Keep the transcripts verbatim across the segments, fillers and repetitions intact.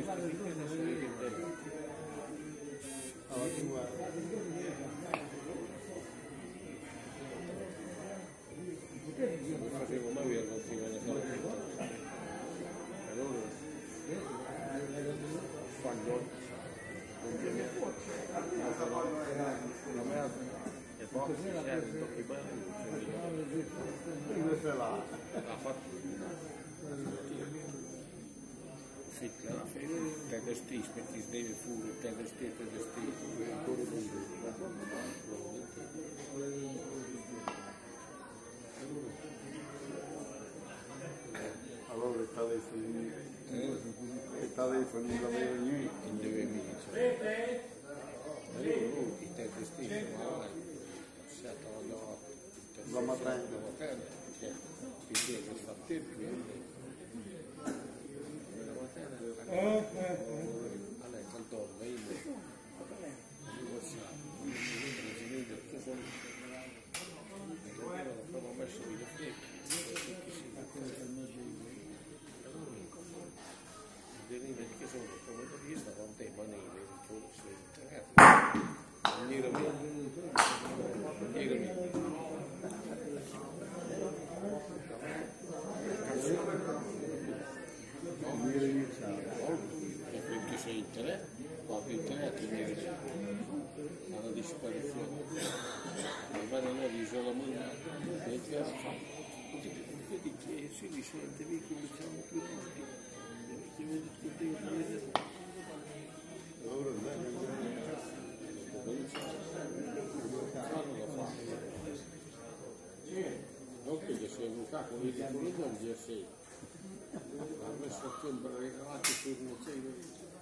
facevo mai vedere non si vede solo allora quando non viene la merda e poi si serve tocchi bene invece là ha fatto fitta la fede te destì perché si deve fuori te destì te destì ancora allora sta dei figli e sta dei figli la vera io in due amici allora lui te destì ma si è trovato la mattina la mattina che si chiede sta tempo la mattina allora cantò lei abbiamo messo i rifletti che sono come vista con te manere forse non era mio non era mio e perché sei internet quando internet mi alla disparizione ma non è l'isolamento che ti ha fatto vedi che si risente lì come diciamo più allora non che sei educato con il diritto al G S I ha messo sempre regalati sul museo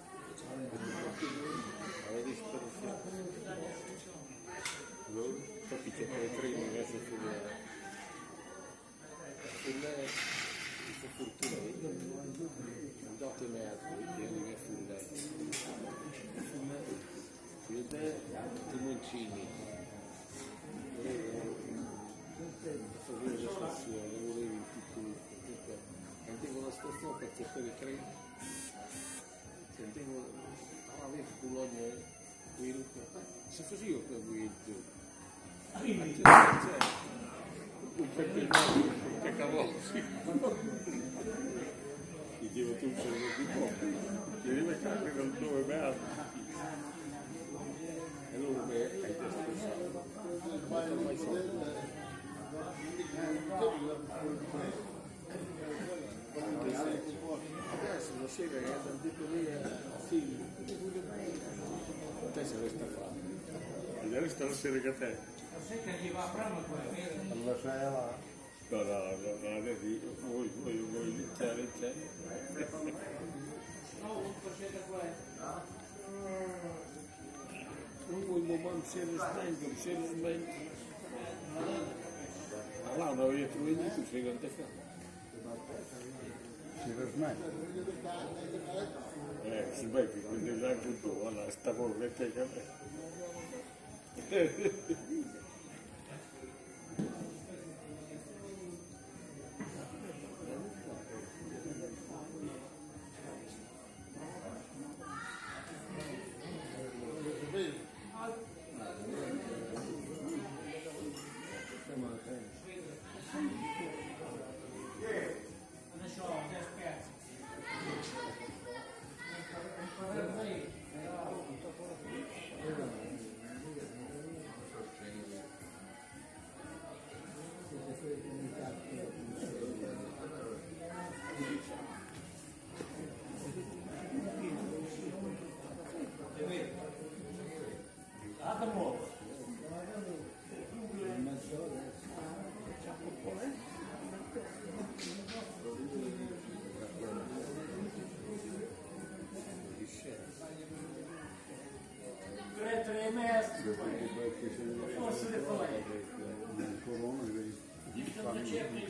alla disperazione poi c'è quei treni messo sulle sulle fortuna andate merda vieni che fulle vedete i moncini facevo l'escursione volevo il piccolo sentivo la stazione per cercare i treni sentivo a venti Bologna se facevo per voi un peppinato che cavolo sì dicevo tu sei uno più poco devi mettere col nome merda e allora mi hai detto ma non mai fatto adesso lo sai che è andato lì a figlio te se resta a fare e resta la sera che te allora sei là no, no, no, no, adesso voi, voi, voi iniziare in te. Non vuoi momento se ne stanco, se ne smetti. Allora non avevi trovato tu, sei quante fa? si rismette Eh, si vede, quindi già tutto, allora stavo che te che forse le fai il corona